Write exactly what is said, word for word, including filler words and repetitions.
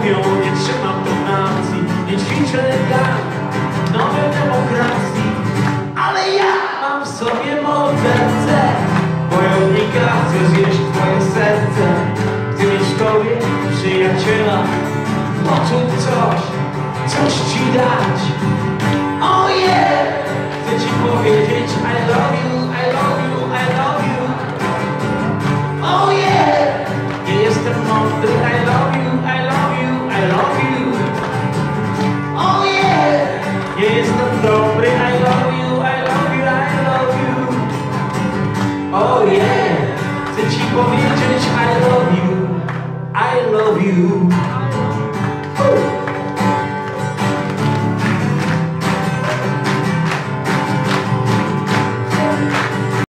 mówią, nie trzymam tonacji, nie ćwiczę gang nowej demokracji. Ale ja mam w sobie mordercę, bojownika, chcę zjeść twoje serce. Chcę mieć w tobie przyjaciela, poczuć coś, coś ci dać. Oh yeah! Chcę ci powiedzieć I love you, I love you, I love you. Oh yeah! Nie jestem mądry, I love you, I love you, I love you. Oh yeah! Nie jestem dobry, I love you, I love you, I love you. Oh yeah! Chcę ci powiedzieć I love you, I love you.